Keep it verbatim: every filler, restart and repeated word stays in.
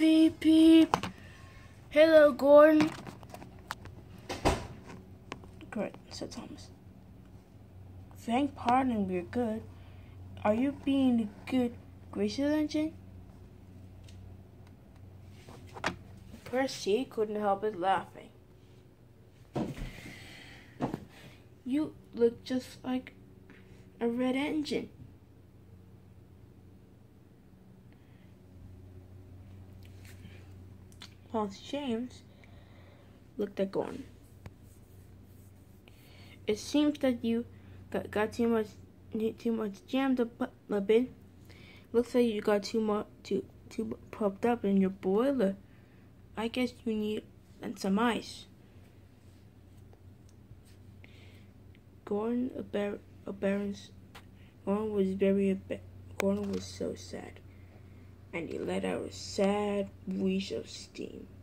beep, beep. Hello, Gordon. Great, said Thomas. Thank pardon, we're good. Are you being a good gracious engine? Percy couldn't help it laughing. You look just like a red engine. While James looked at Gordon. It seems that you got, got too much too much jammed up a bit. Looks like you got too much too too pumped up in your boiler. I guess you need some ice. Gordon, a bar, a Baron's, Gordon was very, Gordon was so sad, and he let out a sad wheeze of steam.